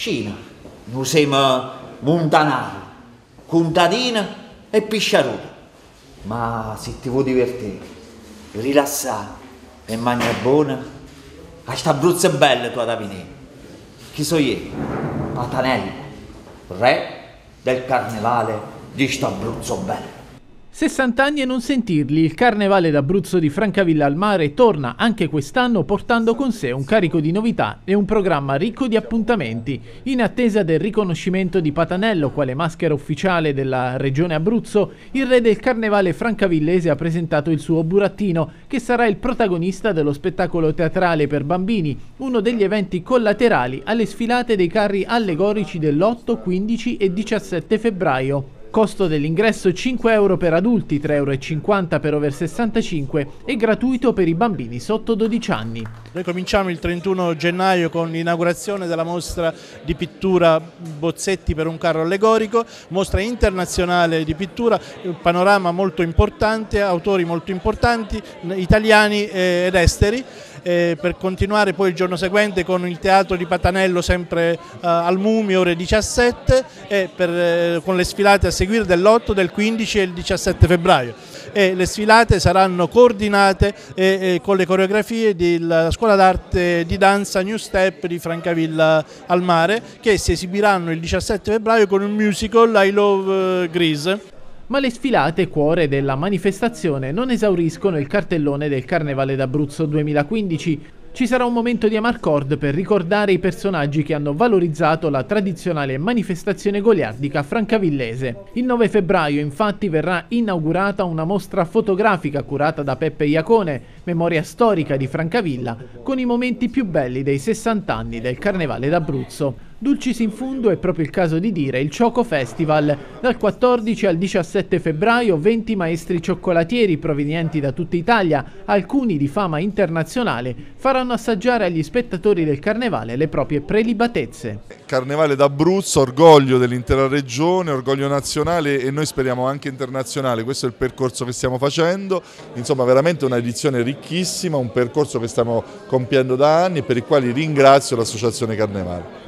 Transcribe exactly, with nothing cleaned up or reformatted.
Cina, noi siamo montanari, contadini e pisciaroni. Ma se ti vuoi divertire, rilassare e mangiare buono, a sta Abruzzo è bello tu da venire. Chi so io? Patanello, re del carnevale di sta Abruzzo bello. sessanta anni e non sentirli, il Carnevale d'Abruzzo di Francavilla al Mare torna anche quest'anno portando con sé un carico di novità e un programma ricco di appuntamenti. In attesa del riconoscimento di Patanello quale maschera ufficiale della regione Abruzzo, il re del Carnevale francavillese ha presentato il suo burattino, che sarà il protagonista dello spettacolo teatrale per bambini, uno degli eventi collaterali alle sfilate dei carri allegorici dell'otto, quindici e diciassette febbraio. Costo dell'ingresso cinque euro per adulti, tre e cinquanta euro per over sessantacinque e gratuito per i bambini sotto dodici anni. Noi cominciamo il trentuno gennaio con l'inaugurazione della mostra di pittura Bozzetti per un carro allegorico, mostra internazionale di pittura, un panorama molto importante, autori molto importanti, italiani ed esteri. Eh, per continuare poi il giorno seguente con il teatro di Patanello sempre eh, al Mumi ore diciassette e per, eh, con le sfilate a seguire dell'otto, del quindici e il diciassette febbraio. E le sfilate saranno coordinate e, e con le coreografie della scuola d'arte di danza New Step di Francavilla al Mare, che si esibiranno il diciassette febbraio con un musical I Love Grease. Ma le sfilate, cuore della manifestazione, non esauriscono il cartellone del Carnevale d'Abruzzo duemilaquindici. Ci sarà un momento di amarcord per ricordare i personaggi che hanno valorizzato la tradizionale manifestazione goliardica francavillese. Il nove febbraio infatti verrà inaugurata una mostra fotografica curata da Peppe Iacone, memoria storica di Francavilla, con i momenti più belli dei sessanta anni del Carnevale d'Abruzzo. Dulcis in fundo è proprio il caso di dire il Cioco Festival. Dal quattordici al diciassette febbraio venti maestri cioccolatieri provenienti da tutta Italia, alcuni di fama internazionale, faranno assaggiare agli spettatori del Carnevale le proprie prelibatezze. Carnevale d'Abruzzo, orgoglio dell'intera regione, orgoglio nazionale e noi speriamo anche internazionale. Questo è il percorso che stiamo facendo, insomma veramente una edizione ricchissima, un percorso che stiamo compiendo da anni e per il quale ringrazio l'Associazione Carnevale.